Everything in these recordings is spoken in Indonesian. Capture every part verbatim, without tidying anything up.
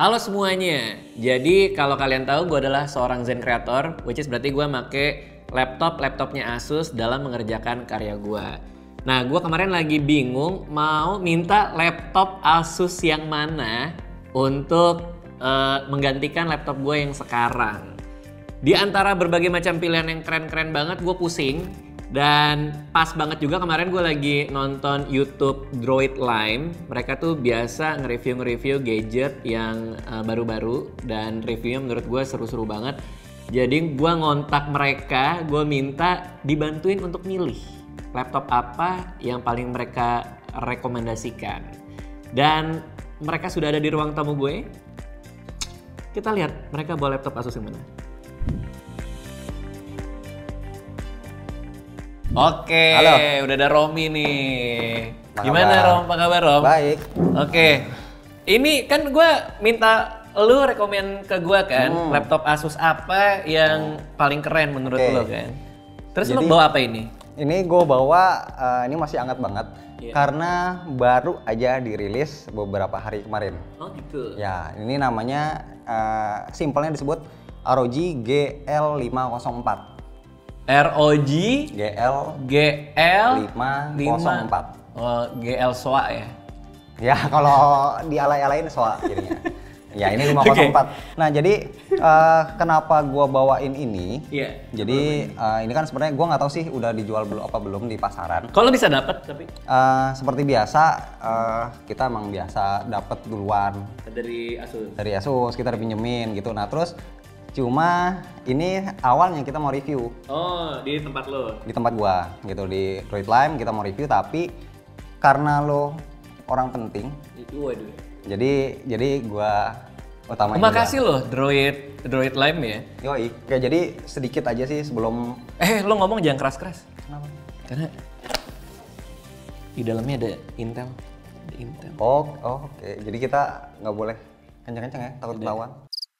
Halo semuanya, jadi kalau kalian tahu gue adalah seorang Zen Creator, which is berarti gue make laptop, laptopnya Asus dalam mengerjakan karya gue. Nah, gue kemarin lagi bingung mau minta laptop Asus yang mana untuk uh, menggantikan laptop gue yang sekarang. Di antara berbagai macam pilihan yang keren-keren banget, gue pusing. Dan pas banget juga kemarin gue lagi nonton YouTube Droid Lime. Mereka tuh biasa nge-review-nge-review gadget yang uh, baru-baru. Dan reviewnya menurut gue seru-seru banget. Jadi gue ngontak mereka, gue minta dibantuin untuk milih laptop apa yang paling mereka rekomendasikan. Dan mereka sudah ada di ruang tamu gue. Kita lihat mereka bawa laptop Asus yang mana. Oke, halo. Udah ada Romi nih. Apa Gimana kabar? Rom? Apa kabar Rom? Baik. Oke, ini kan gue minta lu rekomen ke gue kan, hmm. laptop Asus apa yang hmm. paling keren menurut okay. lu kan? Terus Jadi, lu bawa apa ini? Ini gue bawa, uh, ini masih hangat banget. Yeah. Karena baru aja dirilis beberapa hari kemarin. Oh gitu? Ya, ini namanya, uh, simpelnya disebut R O G G L lima nol empat. R O G G L G L lima nol empat. Oh, G L S O A ya? Ya, kalau dialay-alain S O A jadinya. Ya, ini lima nol empat. Okay. Nah, jadi uh, kenapa gua bawain ini? Iya. Yeah. Jadi uh, ini kan sebenarnya gua nggak tahu sih udah dijual belum apa belum di pasaran. Kalau bisa dapat tapi uh, seperti biasa uh, kita emang biasa dapat duluan dari Asus. Dari Asus kita dipinjemin gitu. Nah, terus cuma ini awalnya kita mau review. Oh, di tempat lo? Di tempat gua, gitu, di Droid Lime kita mau review, tapi karena lo orang penting. Waduh. Jadi, jadi gua utamain. Terima kasih lo, Droid, Droid Lime ya. Yoi, oke, jadi sedikit aja sih sebelum. Eh, lo ngomong jangan keras-keras. Kenapa? Karena di dalamnya ada Intel. Ada Intel. Oh, oh oke. Jadi kita nggak boleh kencang-kencang ya, takut ketahuan.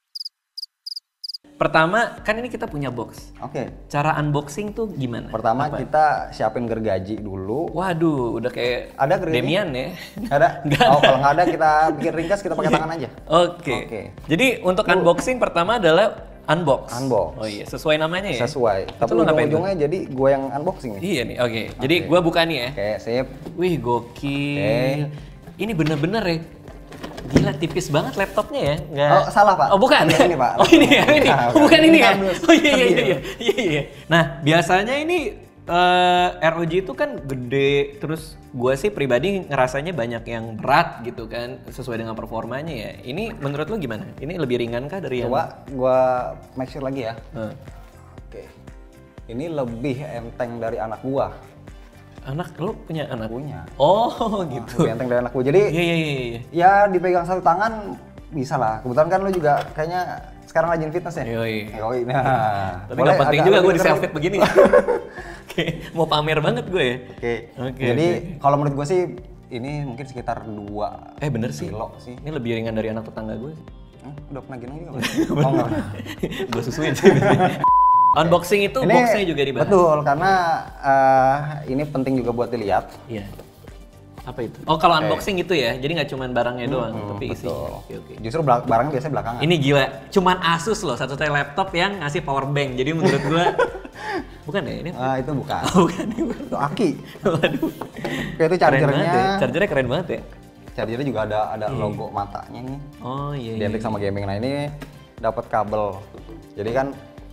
Pertama, kan ini kita punya box. Oke. Okay. Cara unboxing tuh gimana? Pertama Apa? kita siapin gergaji dulu. Waduh, udah kayak ada gergaji? Demian ya? Ada? Nggak oh, ada. Kalau nggak ada kita bikin ringkas, kita pakai tangan aja. Oke. Okay. Okay. Jadi untuk Tuh. unboxing pertama adalah unbox. Unbox. Oh iya, sesuai namanya ya? Sesuai. Tapi ujung-ujungnya jadi gue yang unboxing nih. Iya nih, oke. Okay. Jadi okay. gue buka nih ya. Oke, okay, sip. Wih, gokil. Okay. Ini bener-bener ya. Gila, tipis banget laptopnya ya. Nggak... Oh, salah Pak. Oh, bukan? Ini, ini Pak. Oh, ini ya, ini. Nah, oh, bukan ini ya? Harus. Oh iya, iya, iya, iya, iya. Nah, biasanya ini uh, R O G itu kan gede, terus gue sih pribadi ngerasanya banyak yang berat gitu kan, sesuai dengan performanya ya. Ini menurut lo gimana? Ini lebih ringan kah dari yang... Coba gue make sure lagi ya. Hmm. Oke. Ini lebih enteng dari anak gua. Anak lo punya anak? Punya. Oh gitu. Lebih enteng dari anak gua. Jadi iya, iya, iya. ya dipegang satu tangan bisa lah. Kebetulan kan lo juga kayaknya sekarang rajin fitness ya? Yoi. Yoi. Nah, tapi gak penting juga gue di selfie begini. Oke, mau pamer banget gue ya. Oke. Oke. Jadi okay. kalau menurut gue sih ini mungkin sekitar dua eh bener sih. kilo sih. Ini lebih ringan dari anak tetangga gue sih. Hmm, udah pernah gini juga? Oh enggak. Gue susuin sih. Unboxing itu ini boxnya juga dibahas. Betul, karena uh, ini penting juga buat dilihat. Iya. Apa itu? Oh, kalau unboxing okay. gitu ya. Jadi nggak cuma barangnya doang, hmm, tapi isinya. Oke, oke. Justru barangnya biasanya belakangan. Ini gila, cuman Asus loh, satu-satunya laptop yang ngasih power bank. Jadi menurut gua bukan ya ini? Ah, itu bukan. Oh, bukan. Itu aki. Waduh. Oke, itu chargernya. Ya. Chargernya keren banget ya. Chargernya juga ada ada hmm. logo matanya nih. Oh iya. Identik iya. sama gaming. Nah, ini dapat kabel. Jadi kan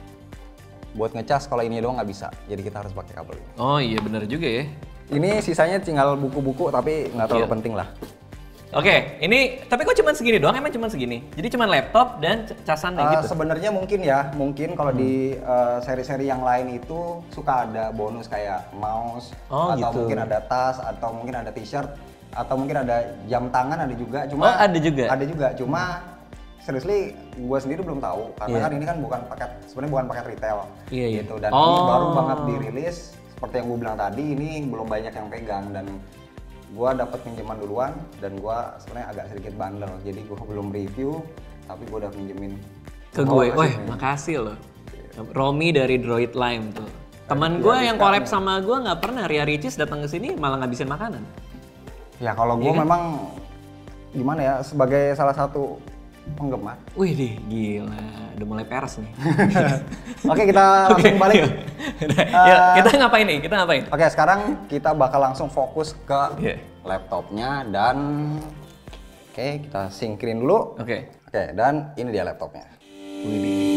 buat ngecas kalau ini doang nggak bisa, jadi kita harus pakai kabel. Oh iya benar juga ya. Ini sisanya tinggal buku-buku tapi nggak terlalu iya. penting lah. Oke, ini tapi kok cuma segini doang? Emang cuma segini? Jadi cuma laptop dan casannya uh, gitu? Sebenarnya mungkin ya, mungkin kalau hmm. di uh, seri-seri yang lain itu suka ada bonus kayak mouse, oh, atau gitu. mungkin ada tas, atau mungkin ada t-shirt, atau mungkin ada jam tangan ada juga. Cuma oh ada juga? Ada juga, cuma seriously, gue sendiri belum tahu karena yeah. kan ini kan bukan paket, sebenarnya bukan paket retail yeah, yeah. gitu dan oh. ini baru banget dirilis seperti yang gue bilang tadi, ini belum banyak yang pegang dan gue dapat pinjaman duluan dan gue sebenarnya agak sedikit bandel, jadi gue belum review tapi gue udah pinjemin ke gue. Wah, makasih loh. Romi dari Droid Lime tuh. Teman gue yang collab sama gue nggak pernah, Ria Ricis datang ke sini malah ngabisin makanan. Ya kalau gue iya kan? Memang gimana ya, sebagai salah satu penggemar. Wih deh, gila, udah mulai peres nih. Oke, kita langsung balik. uh, ya, kita ngapain nih? Kita ngapain? Oke, sekarang kita bakal langsung fokus ke yeah. laptopnya dan oke, kita singkirin dulu. Oke. Okay. Oke, dan ini dia laptopnya. Wih.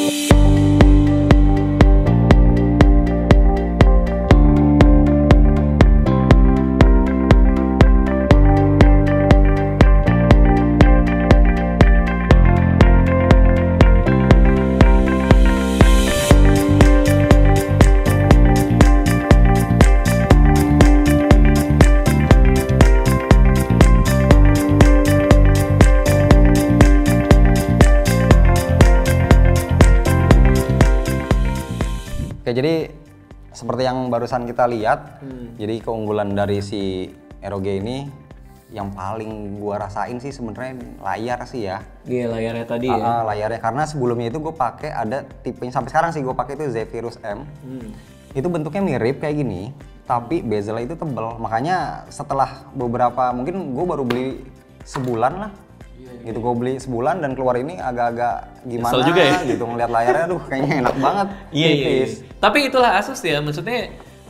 Oke, jadi seperti yang barusan kita lihat, hmm. jadi keunggulan dari si R O G ini yang paling gua rasain sih sebenarnya layar sih ya. Iya, layarnya tadi uh, ya. Uh, layarnya karena sebelumnya itu gue pakai ada tipenya sampai sekarang sih gue pakai itu Zephyrus M. Hmm. Itu bentuknya mirip kayak gini, tapi bezelnya itu tebal. Makanya setelah beberapa mungkin gue baru beli sebulan lah. Gitu gue beli sebulan dan keluar ini agak-agak gimana juga ya? gitu ngeliat layarnya, aduh kayaknya enak banget. Iya, iya, iya. Tapi itulah Asus ya, maksudnya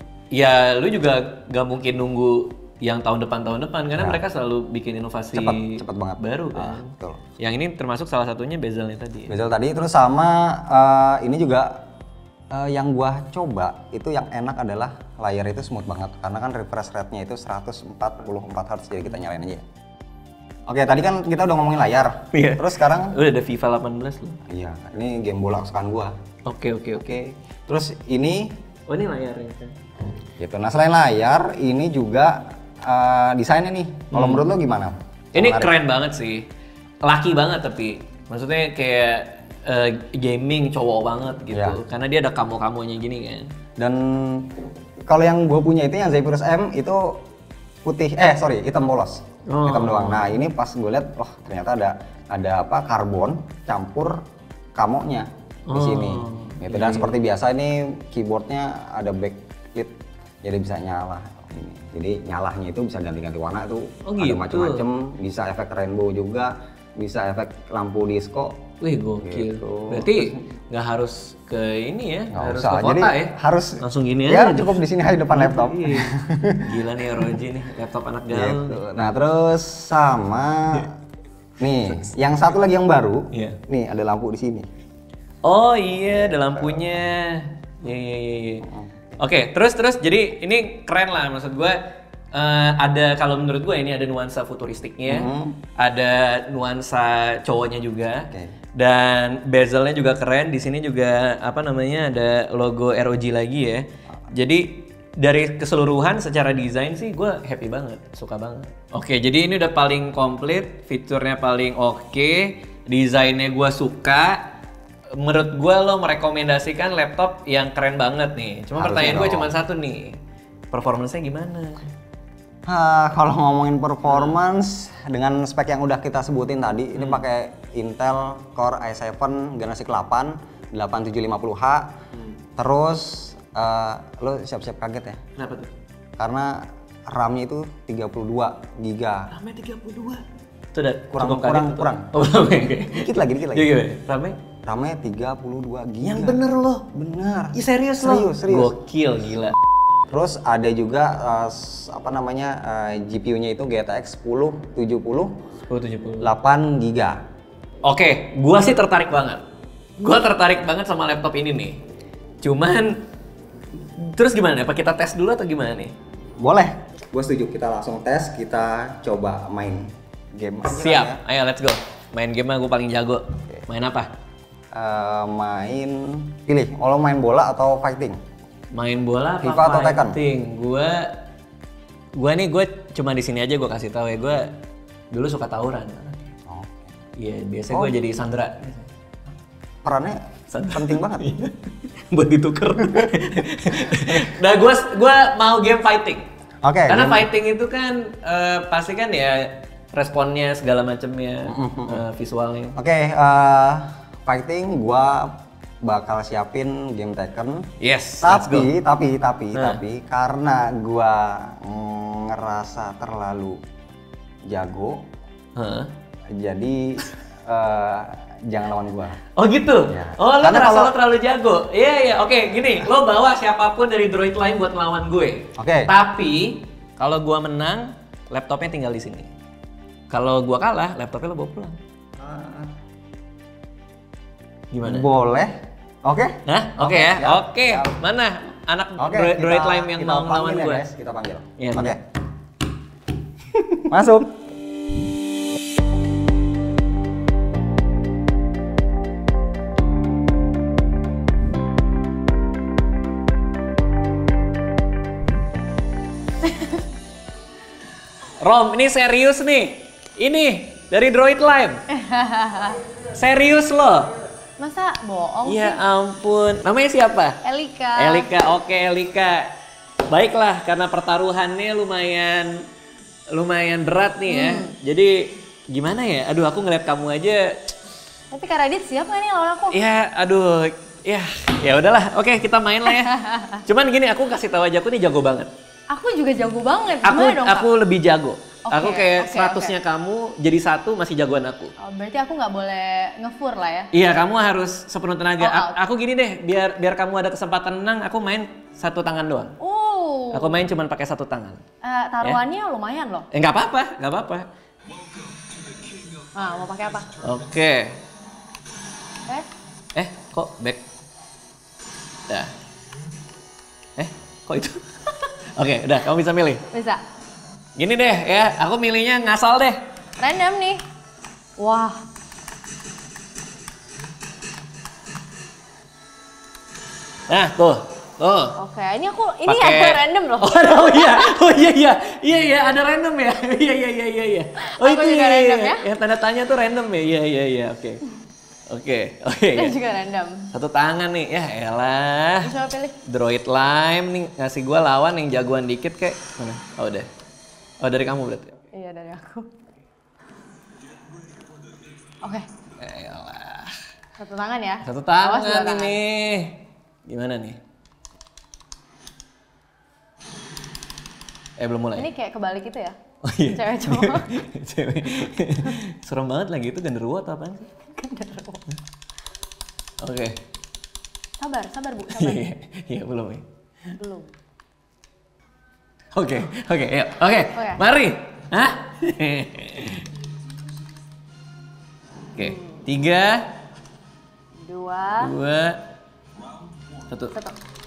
ya lu juga gak mungkin nunggu yang tahun depan tahun depan karena ya. Mereka selalu bikin inovasi cepet, cepet banget. Baru kan. Ah, betul. Yang ini termasuk salah satunya bezelnya tadi. Bezel tadi, terus sama uh, ini juga uh, yang gua coba itu yang enak adalah layar itu smooth banget karena kan refresh rate-nya itu seratus empat puluh empat hertz, jadi kita nyalain aja. Oke, tadi kan kita udah ngomongin layar. Iya. Terus sekarang udah ada FIFA delapan belas loh. Iya, ini game bola kesukaan gua. Oke, oke, oke. Terus ini oh, ini layarnya kan. Gitu. Nah, selain layar, ini juga uh, desainnya nih. Kalau hmm. menurut lo gimana? Ini menarik. Keren banget sih. Laki banget tapi maksudnya kayak uh, gaming cowok banget gitu. Ya. Karena dia ada kamo-kamonya gini kan. Dan kalau yang gue punya itu yang Zephyrus M itu putih, eh sorry, hitam polos. Oh. Hitam doang. Nah, ini pas gue lihat, wah ternyata ada ada apa karbon campur kamonya di oh. sini. Gitu. Dan yeah. seperti biasa ini keyboardnya ada backlit, jadi bisa nyala. Ini. Jadi nyalahnya itu bisa ganti-ganti warna tuh, oh, ada gitu. Macam-macam, bisa efek rainbow juga, bisa efek lampu disco. Wih gokil. Gitu. Berarti nggak harus ke ini ya, nggak harus usah. ke kota jadi, ya? Harus langsung gini ya, aja. Cukup di sini aja depan laptop. Gila nih R O G nih, laptop anak gaul. Gitu. Nah terus sama nih, yang satu lagi yang baru, yeah. nih ada lampu di sini. Oh iya, ada lampunya. Iya iya iya. iya. Oke, terus terus jadi ini keren lah maksud gue. Uh, ada kalau menurut gue ini ada nuansa futuristiknya, mm-hmm. ada nuansa cowoknya juga, okay. dan bezelnya juga keren. Di sini juga apa namanya ada logo R O G lagi ya. Jadi dari keseluruhan secara desain sih gue happy banget, suka banget. Oke, okay, jadi ini udah paling komplit, fiturnya paling oke, okay, desainnya gue suka. Menurut gue lo merekomendasikan laptop yang keren banget nih. Cuma harusnya pertanyaan gue cuma satu nih, performance-nya gimana? Uh, kalau ngomongin performance hmm. dengan spek yang udah kita sebutin tadi, hmm. ini pakai Intel Core i tujuh generasi delapan delapan tujuh lima puluh H. Hmm. Terus uh, lo siap-siap kaget ya? Kenapa tuh? Karena RAM-nya itu tiga puluh dua giga. RAM-nya tiga puluh dua? Itu udah kurang kurang kurang kurang. Oh, oke. Okay. Dikit lagi, dikit lagi. Gimana? RAM-nya? RAM-nya tiga puluh dua giga. Yang bener loh. Bener. Ya serius, serius lo? Serius, Gokil, gila. Terus ada juga uh, apa namanya uh, G P U-nya itu G T X sepuluh tujuh puluh delapan giga. Oke, gua sih tertarik banget. Gua tertarik banget sama laptop ini nih. Cuman terus gimana? Apa kita tes dulu atau gimana nih? Boleh. Gua setuju. Kita langsung tes, kita coba main game. Siap. Ya. Ayo let's go. Main game gua paling jago. Okay. Main apa? Uh, main pilih. Kalau main bola atau fighting? Main bola apa FIFA atau Tekken? Gua gua nih gue cuma di sini aja gue kasih tahu ya, gue dulu suka tawuran. Oh. Iya, biasanya oh. gue jadi Sandra. Perannya Sandra. Penting banget. Buat dituker. Nah, gue gua mau game fighting. Oke. Okay, karena game. fighting itu kan uh, pasti kan ya responnya segala macamnya, uh, visualnya. Oke, okay, uh, fighting gua bakal siapin game Tekken. Yes. Tapi, tapi, tapi, nah. tapi karena gua ngerasa terlalu jago, huh? jadi uh, jangan lawan gua. Oh gitu? Ya. Oh lo Karena ngerasa kalau- lo terlalu jago? Iya iya oke gini, lo bawa siapapun dari droid lain buat ngelawan gue. Oke. Tapi kalau gua menang, laptopnya tinggal di sini. Kalau gua kalah, laptopnya lo bawa pulang. Uh, Gimana? Boleh. Oke. Hah? Oke ya? siap, Oke. siap. Mana anak Oke, droid, kita- droid lain yang kita mau panggil ngelawan ya, gue? guys. Kita panggil. Iya, Oke. benar. Masuk. Rom, ini serius nih. Ini dari droid line. Serius loh. Masa bohong Ya sih? ampun. Namanya siapa? Elika. Elika, oke Elika. Baiklah, karena pertaruhannya lumayan lumayan berat nih ya. Hmm. Jadi gimana ya? Aduh, aku ngeliat kamu aja. Tapi Kak Radit siap nggak nih lawan aku? Ya, aduh. Ya, ya udahlah. Oke, kita main lah ya. Cuman gini, aku kasih tahu aja aku nih jago banget. Aku juga jago banget. Aku Gimana dong, Kak? aku lebih jago. Oke, aku kayak oke, seratusnya kamu jadi satu masih jagoan aku. Oh, berarti aku nggak boleh ngefur lah ya? Iya, kamu harus sepenuh tenaga. All A- out. aku gini deh, biar biar kamu ada kesempatan menang, aku main satu tangan doang. Uh. Aku main cuman pakai satu tangan. Eh, taruhannya lumayan loh. Eh nggak apa-apa, nggak apa-apa. Ah, mau pakai apa? Oke. Eh? Eh, kok back? Dah. Eh, kok itu? Oke, udah, kamu bisa milih. Bisa. Gini deh ya, aku milihnya ngasal deh. Random nih. Wah. Nah, tuh. Tuh. Oke, ini aku ini Pakai- ada random loh. Oh, oh iya, oh iya iya, iya iya ada random ya, iya iya iya iya iya. Oh Aku itu juga iya, random iya. ya? Yang tanda tanya tuh random ya, iya iya iya, oke, oke, oke. Dan iya. juga random. Satu tangan nih, ya elah. Coba pilih. Droid Lime nih ngasih gua lawan yang jagoan dikit kayak mana? Oh udah, oh dari kamu berarti. Iya dari aku. Oke, Elah. satu tangan ya. Satu Awas dua tangan tangan. ini. Gimana nih? Eh belum mulai. Ini kayak kebalik gitu ya? Oh iya. Cewek cowok. Cewek. Serem banget lagi itu genderuwo atau apaan sih? Genderuwo. Oke. Sabar, sabar Bu, Iya, sabar. iya, iya belum ya. Belum. Oke, oke, ya, oke. Oke. Mari. Hah? Oke, tiga, Dua, dua, satu. satu.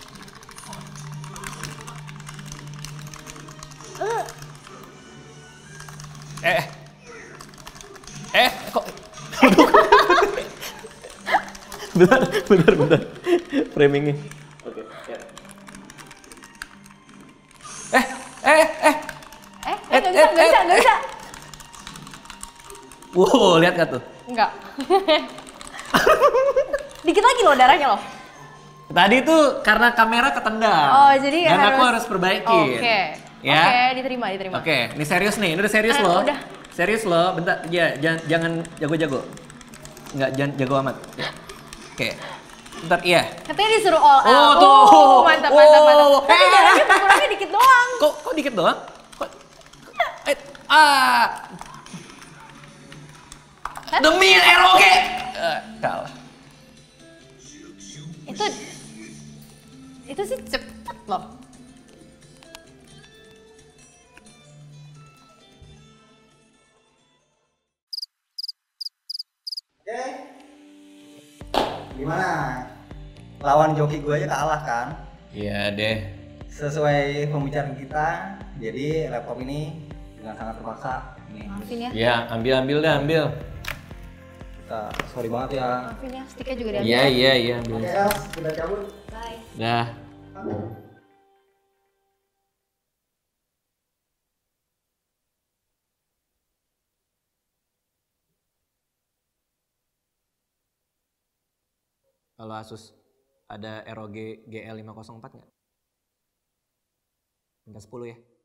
Eh, eh, kok? bentar, bentar, bentar. Framingnya. Oke, ya. Eh, eh, eh. Eh, eh, nggak bisa, nggak bisa, nggak bisa. Wow, lihat gak tuh? Enggak. Dikit lagi loh darahnya loh. Tadi tuh karena kamera ketendang. Oh, jadi dan harus... aku harus perbaikin. Oke. Ya. Oke, diterima, diterima. Oke, ini serius nih. Ini udah serius Eh, loh. udah. Serius loh. Bentar, ya jangan jangan jago-jago. Enggak, jangan jago amat. Ya. Oke. Bentar, iya. Katanya disuruh all out. Oh, tuh. Oh, mantap, mantap, Oh. mantap. Tapi Eh. darahnya berkurangnya dikit doang. Kok kok dikit doang? Kok eh, ah. Hah? Demi R O G. Eh, kalah. Itu itu sih cepet loh. Oke. Gimana? Lawan joki gue aja kalah kan? Iya deh. Sesuai pembicaraan kita, jadi laptop ini dengan sangat terpaksa. Nih, Maafin ya. Ya, ambil ambil deh, ambil. kita sorry banget ya. Maafin ya, sticknya juga diambil. Iya, iya, iya, ambil. Oke, Els, kita cabut. Bye. Dah. Kalau Asus ada R O G G L lima nol empat nggak? Minta sepuluh ya.